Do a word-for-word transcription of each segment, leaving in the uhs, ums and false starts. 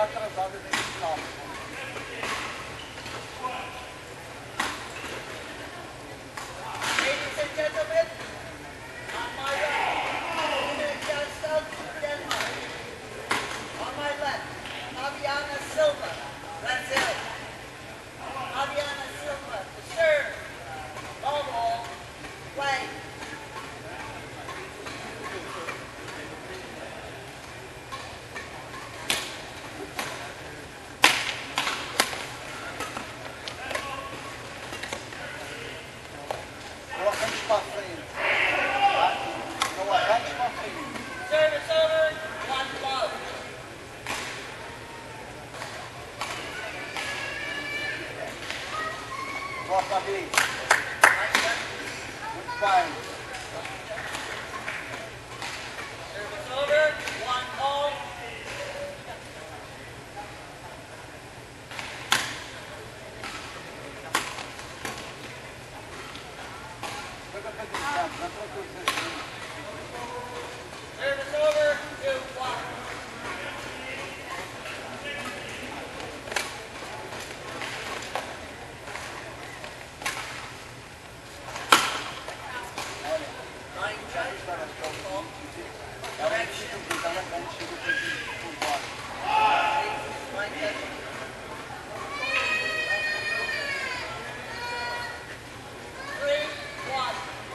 atrasada dentro do final. Ladies and gentlemen, on my right, John Denmark. On my left, Aviana Silva, Brazil. Aviana Silva, to serve. All ball, play. Colocamos para frente. Tá? Não arranques para frente. Service over, one love. Volta a vez. Muito bem. Service over, one all. Service over, two, one. Line check. Correction. Line check. Three, one.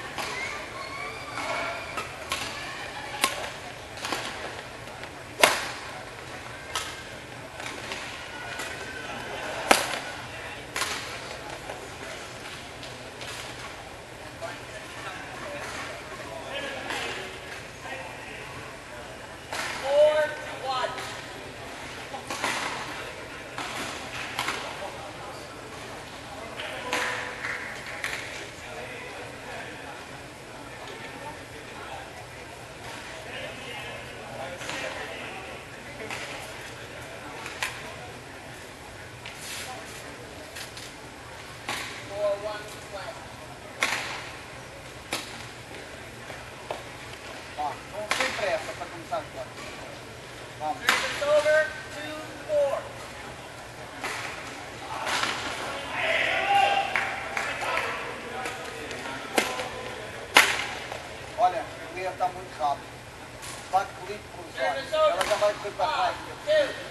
Four, one. Four, one, play. Ó, não tem pressa para começar a jogar. Vamos. Service over, two, four. Olha, o Lea está muito rápido. Vai correr por os olhos. Service over, Ela já vai correr para trás. five, two.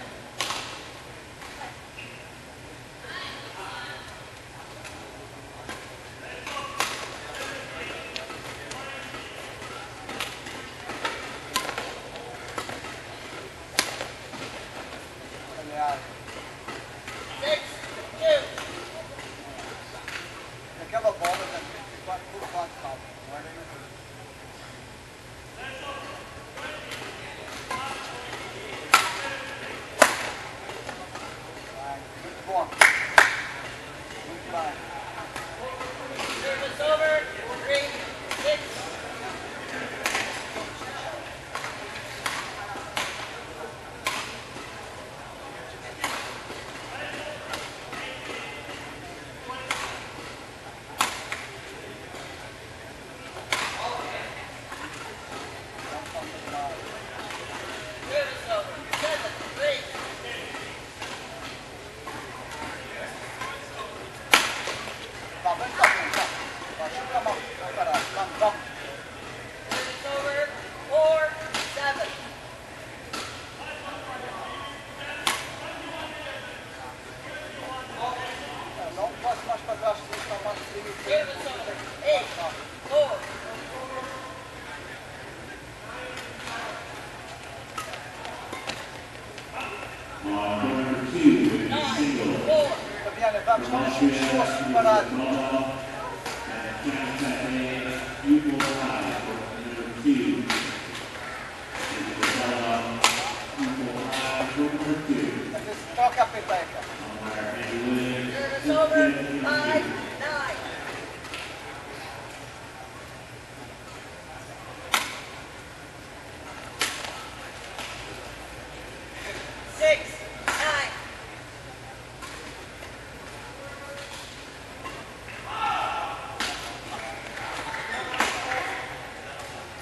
Aliás, Six, two. aquela bola já vai por quatro rápido. Não é nem muito bom. Muito bem. Service over, three, six. Service over, seven, three. Tá, vem para frente, tá. Vai, chuta a mão. Vai parar. Vamos, vamos. Service over, four, seven. Não passe mais para trás, se está mais frio. Service over, eight, four. Number two, Nine, single. four. Fabiana, vamos, vamos com o esforço separado. You will have number two. You will have number two. Toca a peteca. Service over, five, nine. Six, nine.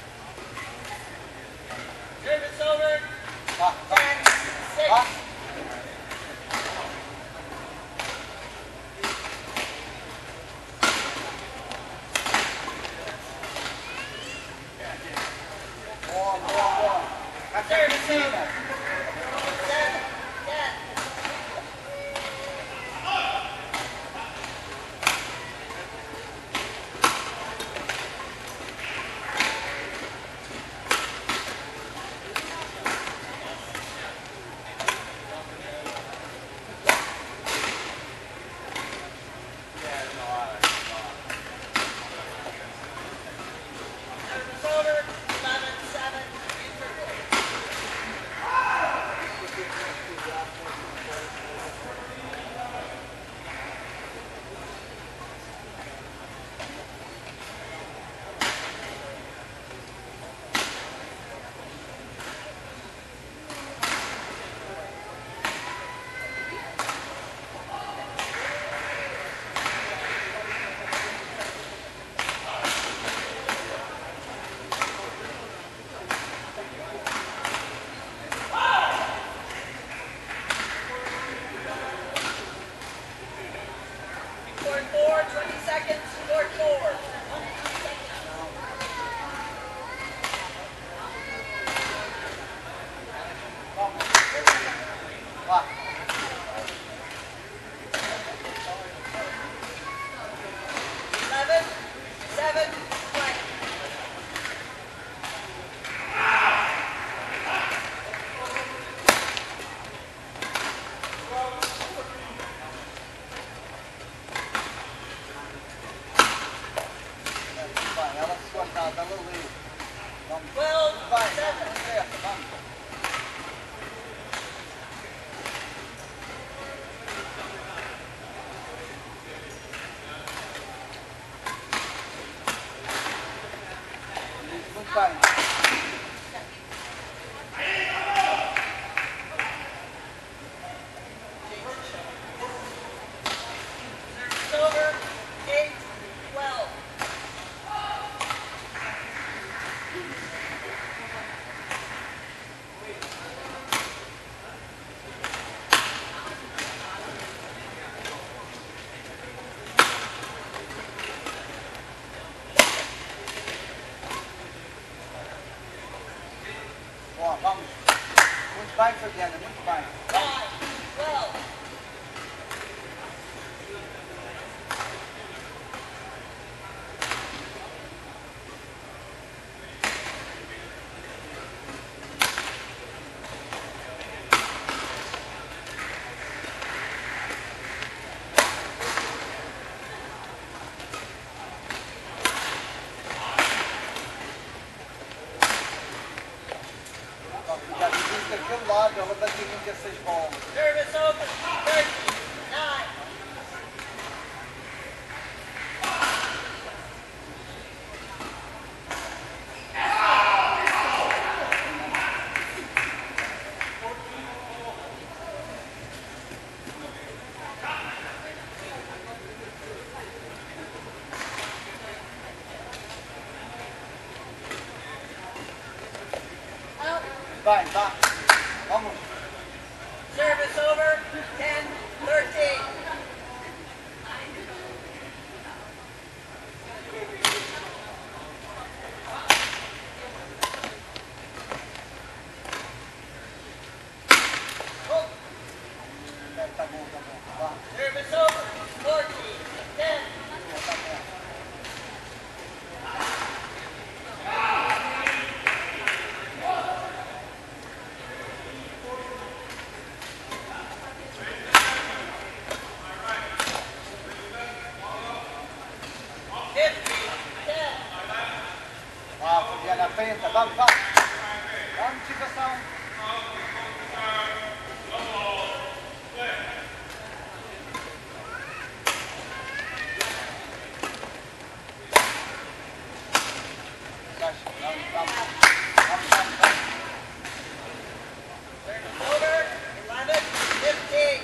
Service over, Vá, vá. ten, six. Vá. seconds, court four. Vamos. Vá. eleven, seven, twenty. Vai, ela se cortar, ela leu. Vamos. twelve, Vai, seven. vamos, certo, vamos. Muito bem. It's over, eight, twelve. Ó, vamos. Muito bem, Fabiana, muito bem. nine, twelve. Já disse daquele lado, ela bateu vinte e seis bolas. Service over, thirteen, nine. Out. Vai, vá. Vamos. Service over, ten, thirteen. Oh, É, tá bom, tá bom. Vá. service over, fourteen, ten. É, tá bom. fifteen, ten. Vá, Fabiana, à frente. Vamos, vamos. Vamos, situação. Vamos, vamos. Vamos, vamos, vamos. Service over, eleven, fifteen.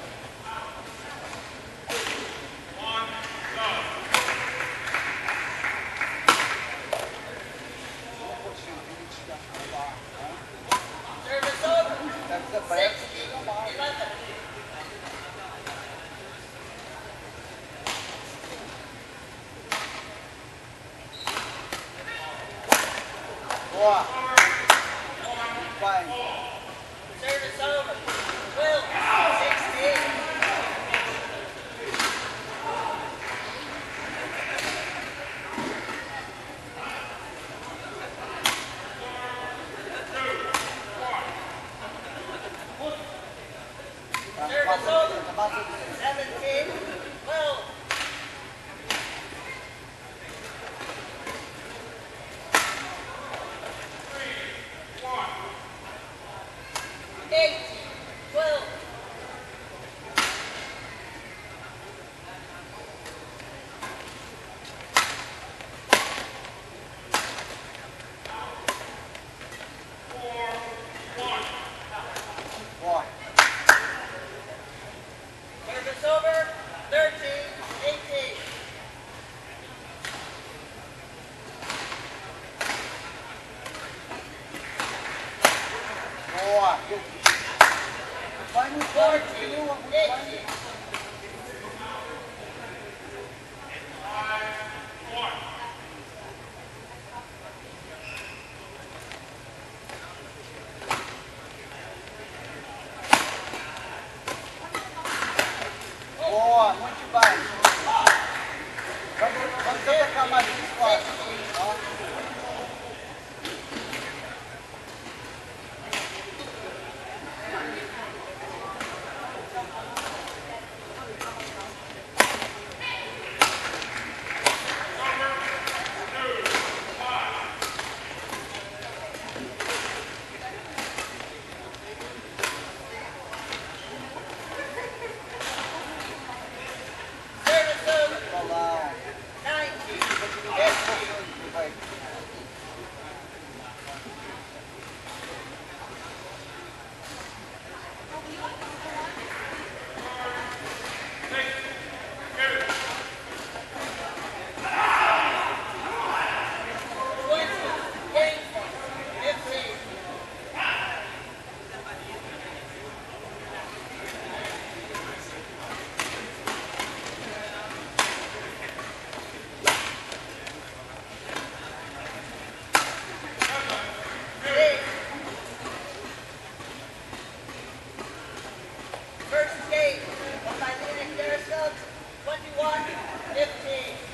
Não pode ser vinte, já está lá. Service over, Estamos abertos. sixteen, eleven. Boa. Muito bem. Service over, twelve, sixteen. Vamos, vamos, Fabiana, mais um. seventeen, twelve. eighteen, twelve. Boa. Service over, thirteen, eighteen. Boa. Vai muito bem. Continua, muito bem. eighteen. Boa, muito bem. Vamos, vamos atacar mais esse lado. Tá? Service over. Balão. ninety. Vai. twenty. Game point. fifteen. Six. First game. By Linux Carousel. twenty-one. fifteen.